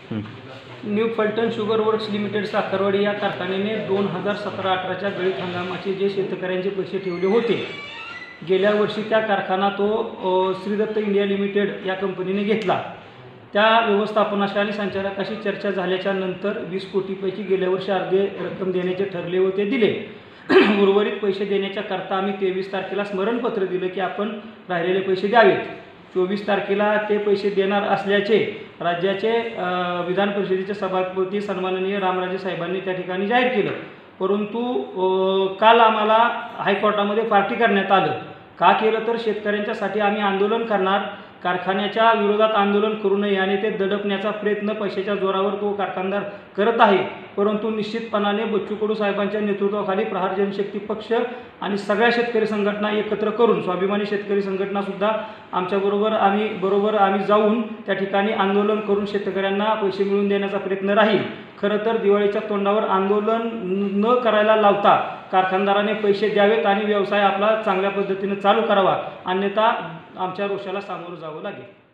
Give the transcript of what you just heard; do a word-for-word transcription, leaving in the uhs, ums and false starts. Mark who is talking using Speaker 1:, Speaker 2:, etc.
Speaker 1: New Phaltan sugar works limited Sakharwadi या कारखान्याने दोन हजार सतरा अठराच्या गळीत हंगामाचे जे शेतकऱ्यांचे पैसे ठेवले होते, गेल्या वर्षी त्या कारखाना तो श्रीदत्त इंडिया लिमिटेड या कंपनीने घेतला। त्या व्यवस्थापनाशी आणि संचालकाशी चर्चा झाल्याच्या नंतर वीस कोटीपैकी गेल्या वर्षी अर्धे रक्कम देण्याचे ठरले व ते दिले। उर्वरित पैसे देण्याच्या करता आम्ही तेवीस तारखेला स्मरणपत्र दिलं की आपण राहिलेले पैसे द्यावेत। चोवीस तारखेला ते पैसे देणार असल्याचे राज्याचे विधान परिषदेचे सभापती सन्माननीय रामराजे साहेबांनी त्या ठिकाणी जाहीर केलं। परंतु काल आम्हाला हायकोर्टामध्ये पार्टी करण्यात आलं। का केलं तर शेतकऱ्यांच्यासाठी आम्ही आंदोलन करणार, कारखान्याच्या विरोधात आंदोलन करू नये आणि ते दडपण्याचा प्रयत्न पैशाच्या जोरावर तो कारखानदार करत आहे। परंतु निश्चितपणाने बच्चू कडू साहेबांच्या नेतृत्वाखाली प्रहार जनशक्ती पक्ष आणि सगळ्या शेतकरी संघटना एकत्र करून स्वाभिमानी शेतकरी संघटनासुद्धा आमच्याबरोबर आम्ही बरोबर आम्ही जाऊन त्या ठिकाणी आंदोलन करून शेतकऱ्यांना पैसे मिळवून देण्याचा प्रयत्न राहील। खरं तर दिवाळीच्या तोंडावर आंदोलन न करायला लावता कारखानदाराने पैसे द्यावेत आणि व्यवसाय आपला चांगल्या पद्धतीने चालू करावा, अन्यथा आमच्या रोषाला सामोरं जावं लागेल।